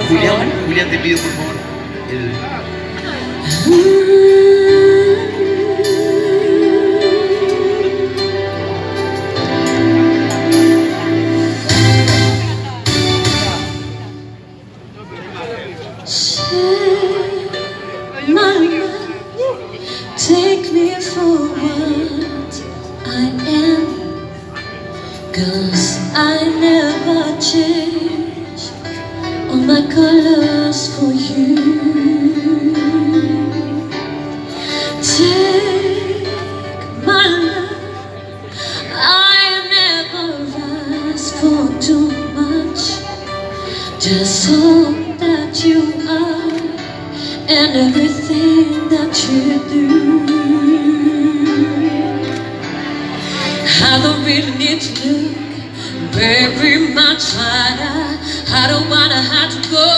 Julián, te pido por favor el... Take me for what I am, 'cause I never change all my colors for you. Take my love, I never ask for too much, just all that you are and everything that you do. I don't really need to look very much harder. I don't wanna have to go